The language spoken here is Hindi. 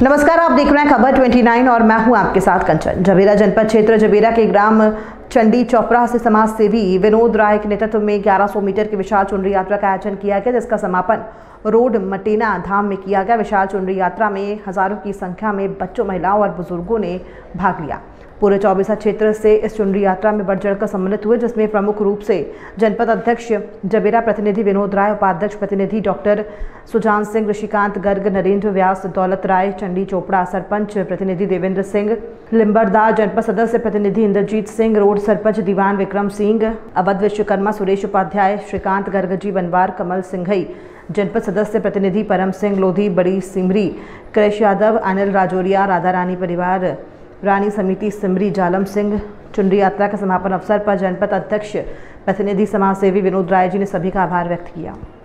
नमस्कार, आप देख रहे हैं खबर 29 और मैं हूं आपके साथ कंचन। जबेरा जनपद क्षेत्र जबेरा के ग्राम चंडी चोपड़ा से समाज सेवी विनोद राय के नेतृत्व में 1100 मीटर की विशाल चुनरी यात्रा का आयोजन किया गया, जिसका समापन रोड मटेना धाम में किया गया। विशाल चुनरी यात्रा में हजारों की संख्या में बच्चों, महिलाओं और बुजुर्गों ने भाग लिया। पूरे चौबीसा क्षेत्र से इस चुनरी यात्रा में बढ़ चढ़कर सम्मिलित हुए, जिसमें प्रमुख रूप से जनपद अध्यक्ष जबेरा प्रतिनिधि विनोद राय, उपाध्यक्ष प्रतिनिधि डॉक्टर सुजान सिंह, ऋषिकांत गर्ग, नरेंद्र व्यास, दौलत राय, चंडी चोपड़ा, सरपंच प्रतिनिधि देवेंद्र सिंह लिम्बरदार, जनपद सदस्य प्रतिनिधि इंद्रजीत सिंह, रोड सरपंच दीवान विक्रम सिंह, अवध विश्वकर्मा, सुरेश उपाध्याय, श्रीकांत गर्गजी बनवार, कमल सिंघई, जनपद सदस्य प्रतिनिधि परम सिंह लोधी, बड़ी सिमरी, कृष यादव, अनिल राजौरिया, राधा रानी परिवार, रानी समिति सिमरी, जालम सिंह। चुनरी यात्रा के समापन अवसर पर जनपद अध्यक्ष प्रतिनिधि समाज सेवी विनोद राय जी ने सभी का आभार व्यक्त किया।